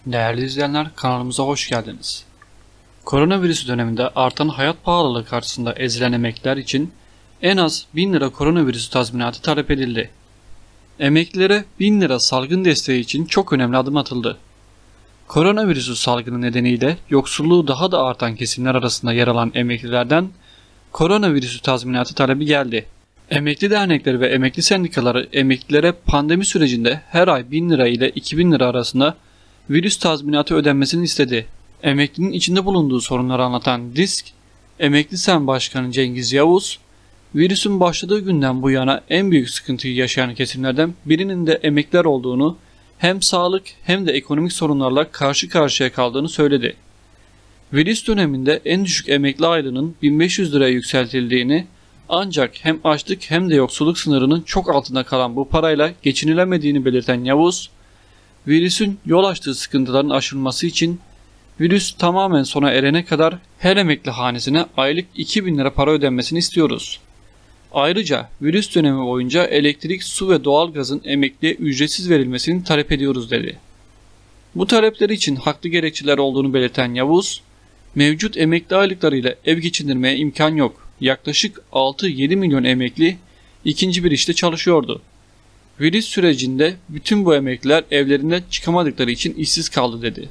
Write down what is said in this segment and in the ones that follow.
Değerli izleyenler, kanalımıza hoş geldiniz. Koronavirüs döneminde artan hayat pahalılığı karşısında ezilen emekliler için en az 1000 lira koronavirüs tazminatı talep edildi. Emeklilere 1000 lira salgın desteği için çok önemli adım atıldı. Koronavirüsü salgını nedeniyle yoksulluğu daha da artan kesimler arasında yer alan emeklilerden koronavirüsü tazminatı talebi geldi. Emekli dernekleri ve emekli sendikaları emeklilere pandemi sürecinde her ay 1000 lira ile 2000 lira arasında virüs tazminatı ödenmesini istedi. Emeklinin içinde bulunduğu sorunları anlatan DİSK, Emekli Sen Başkanı Cengiz Yavuz, virüsün başladığı günden bu yana en büyük sıkıntıyı yaşayan kesimlerden birinin de emekliler olduğunu, hem sağlık hem de ekonomik sorunlarla karşı karşıya kaldığını söyledi. Virüs döneminde en düşük emekli aylığının 1500 liraya yükseltildiğini, ancak hem açlık hem de yoksulluk sınırının çok altında kalan bu parayla geçinilemediğini belirten Yavuz, virüsün yol açtığı sıkıntıların aşılması için virüs tamamen sona erene kadar her emekli hanesine aylık 2000 lira para ödenmesini istiyoruz. Ayrıca virüs dönemi boyunca elektrik, su ve doğalgazın emekliye ücretsiz verilmesini talep ediyoruz dedi. Bu talepleri için haklı gerekçeler olduğunu belirten Yavuz, mevcut emekli aylıklarıyla ev geçindirmeye imkan yok. Yaklaşık 6-7 milyon emekli ikinci bir işte çalışıyordu. Virüs sürecinde bütün bu emekliler evlerinden çıkamadıkları için işsiz kaldı dedi.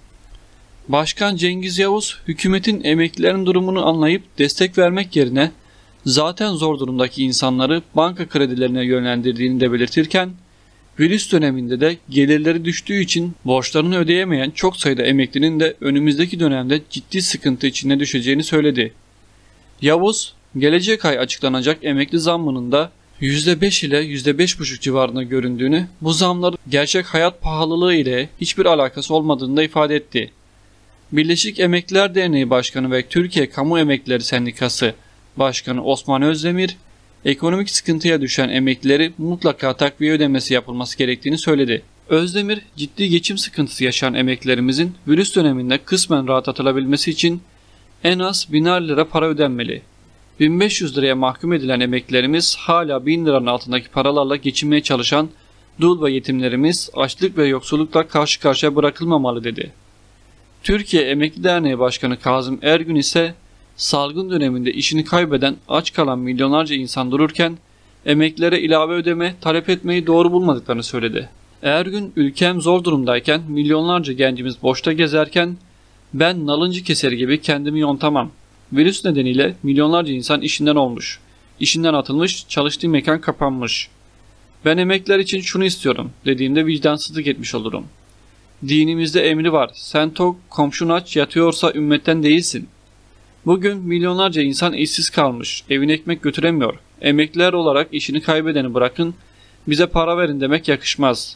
Başkan Cengiz Yavuz, hükümetin emeklilerin durumunu anlayıp destek vermek yerine zaten zor durumdaki insanları banka kredilerine yönlendirdiğini de belirtirken, virüs döneminde de gelirleri düştüğü için borçlarını ödeyemeyen çok sayıda emeklinin de önümüzdeki dönemde ciddi sıkıntı içine düşeceğini söyledi. Yavuz, gelecek ay açıklanacak emekli zammının da %5 ile %5,5 civarında göründüğünü, bu zamların gerçek hayat pahalılığı ile hiçbir alakası olmadığını da ifade etti. Birleşik Emekliler Derneği Başkanı ve Türkiye Kamu Emeklileri Sendikası Başkanı Osman Özdemir, ekonomik sıkıntıya düşen emeklileri mutlaka takviye ödemesi yapılması gerektiğini söyledi. Özdemir, ciddi geçim sıkıntısı yaşayan emeklilerimizin virüs döneminde kısmen rahatlatılabilmesi için en az 1000 lira para ödenmeli. 1500 liraya mahkum edilen emeklilerimiz hala 1000 liranın altındaki paralarla geçinmeye çalışan dul ve yetimlerimiz açlık ve yoksullukla karşı karşıya bırakılmamalı dedi. Türkiye Emekli Derneği Başkanı Kazım Ergün ise salgın döneminde işini kaybeden aç kalan milyonlarca insan dururken emeklilere ilave ödeme talep etmeyi doğru bulmadıklarını söyledi. Ergün, ülkem zor durumdayken milyonlarca gencimiz boşta gezerken ben nalıncı keseri gibi kendimi yontamam. Virüs nedeniyle milyonlarca insan işinden olmuş, işinden atılmış, çalıştığı mekan kapanmış. Ben emekliler için şunu istiyorum dediğimde vicdansızlık etmiş olurum. Dinimizde emri var, sen tok, komşun aç, yatıyorsa ümmetten değilsin. Bugün milyonlarca insan işsiz kalmış, evine ekmek götüremiyor. Emekliler olarak işini kaybedeni bırakın, bize para verin demek yakışmaz,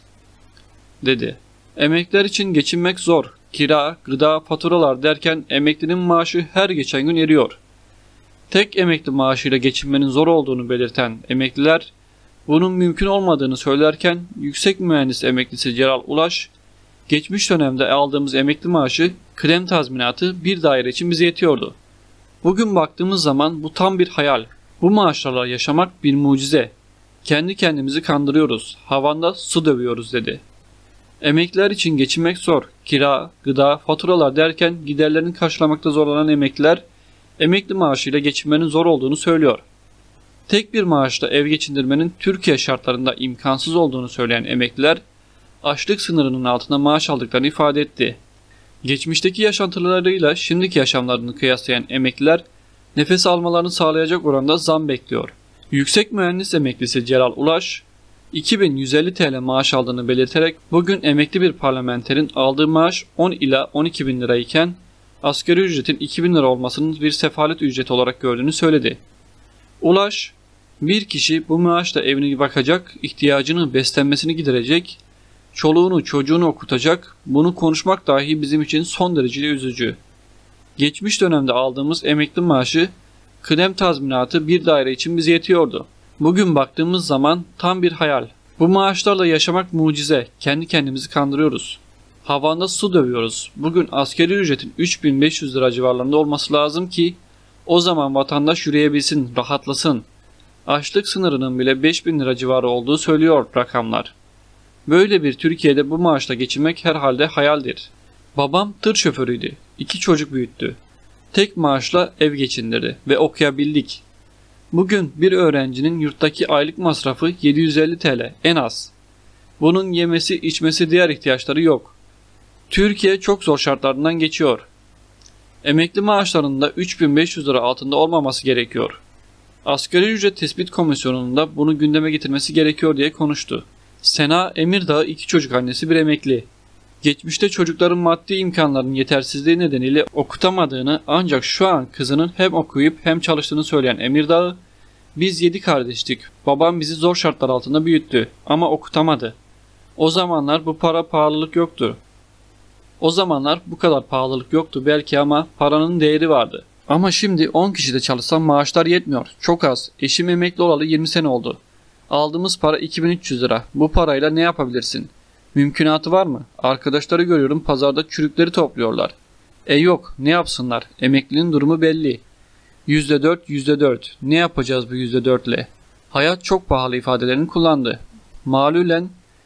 dedi. Emekliler için geçinmek zor. Kira, gıda, faturalar derken emeklinin maaşı her geçen gün eriyor. Tek emekli maaşıyla geçinmenin zor olduğunu belirten emekliler, bunun mümkün olmadığını söylerken yüksek mühendis emeklisi Celal Ulaş, geçmiş dönemde aldığımız emekli maaşı, kıdem tazminatı bir daire için bize yetiyordu. Bugün baktığımız zaman bu tam bir hayal. Bu maaşlarla yaşamak bir mucize. Kendi kendimizi kandırıyoruz, havanda su dövüyoruz dedi. Emekliler için geçinmek zor. Kira, gıda, faturalar derken giderlerini karşılamakta zorlanan emekliler, emekli maaşıyla geçinmenin zor olduğunu söylüyor. Tek bir maaşla ev geçindirmenin Türkiye şartlarında imkansız olduğunu söyleyen emekliler, açlık sınırının altında maaş aldıklarını ifade etti. Geçmişteki yaşantılarıyla şimdiki yaşamlarını kıyaslayan emekliler, nefes almalarını sağlayacak oranda zam bekliyor. Yüksek mühendis emeklisi Celal Ulaş, 2150 TL maaş aldığını belirterek bugün emekli bir parlamenterin aldığı maaş 10 ila 12 bin lira iken asgari ücretin 2000 lira olmasının bir sefalet ücreti olarak gördüğünü söyledi. Ulaş, bir kişi bu maaşla evine bakacak, ihtiyacını, beslenmesini giderecek, çoluğunu çocuğunu okutacak, bunu konuşmak dahi bizim için son derece üzücü. Geçmiş dönemde aldığımız emekli maaşı, kıdem tazminatı bir daire için bize yetiyordu. Bugün baktığımız zaman tam bir hayal. Bu maaşlarla yaşamak mucize, kendi kendimizi kandırıyoruz. Havanda su dövüyoruz. Bugün asgari ücretin 3500 lira civarlarında olması lazım ki o zaman vatandaş yürüyebilsin, rahatlasın. Açlık sınırının bile 5000 lira civarı olduğu söylüyor rakamlar. Böyle bir Türkiye'de bu maaşla geçinmek herhalde hayaldir. Babam tır şoförüydü. 2 çocuk büyüttü. Tek maaşla ev geçindirdi ve okuyabildik. Bugün bir öğrencinin yurttaki aylık masrafı 750 TL en az. Bunun yemesi, içmesi, diğer ihtiyaçları yok. Türkiye çok zor şartlardan geçiyor. Emekli maaşlarında 3500 lira altında olmaması gerekiyor. Asgari ücret tespit komisyonunun da bunu gündeme getirmesi gerekiyor diye konuştu. Sena Emirdağ 2 çocuk annesi, bir emekli. Geçmişte çocukların maddi imkanlarının yetersizliği nedeniyle okutamadığını, ancak şu an kızının hem okuyup hem çalıştığını söyleyen Emirdağ, "Biz 7 kardeştik. Babam bizi zor şartlar altında büyüttü ama okutamadı. O zamanlar bu para pahalılık yoktu. O zamanlar bu kadar pahalılık yoktu belki ama paranın değeri vardı. Ama şimdi 10 kişi de çalışsam maaşlar yetmiyor. Çok az. Eşim emekli olalı 20 sene oldu. Aldığımız para 2300 lira. Bu parayla ne yapabilirsin? Mümkünatı var mı? Arkadaşları görüyorum, pazarda çürükleri topluyorlar. Yok, ne yapsınlar? Emeklinin durumu belli. %4, %4. Ne yapacağız bu %4'le? Hayat çok pahalı" ifadelerini kullandı. Malulen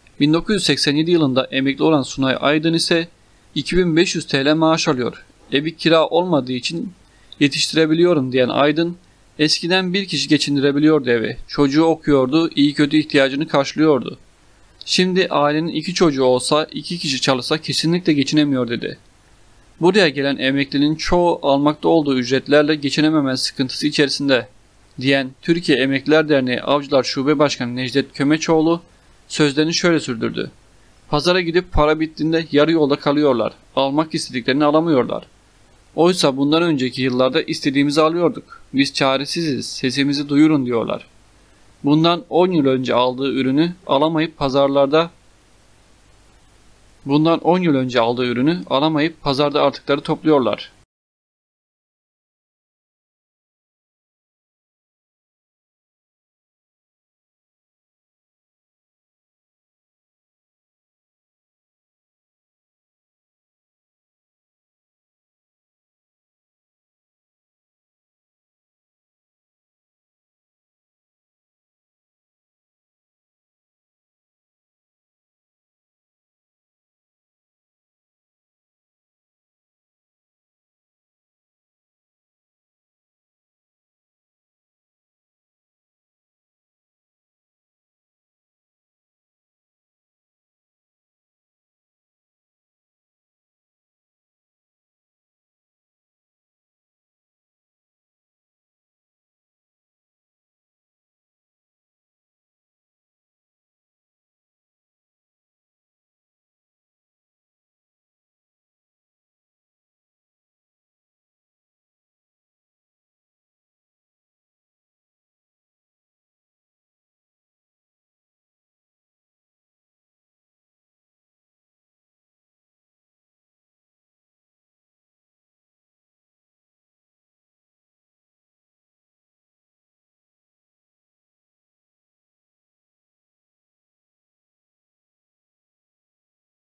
1987 yılında emekli olan Sunay Aydın ise 2500 TL maaş alıyor. Evi kira olmadığı için yetiştirebiliyorum diyen Aydın, eskiden bir kişi geçindirebiliyordu evi. Çocuğu okuyordu, iyi kötü ihtiyacını karşılıyordu. Şimdi ailenin 2 çocuğu olsa, 2 kişi çalışsa kesinlikle geçinemiyor dedi. Buraya gelen emeklinin çoğu almakta olduğu ücretlerle geçinememe sıkıntısı içerisinde diyen Türkiye Emekliler Derneği Avcılar Şube Başkanı Necdet Kömeçoğlu sözlerini şöyle sürdürdü. "Pazara gidip para bittiğinde yarı yolda kalıyorlar. Almak istediklerini alamıyorlar. Oysa bundan önceki yıllarda istediğimizi alıyorduk. Biz çaresiziz, sesimizi duyurun" diyorlar. Bundan 10 yıl önce aldığı ürünü alamayıp pazarda artıkları topluyorlar.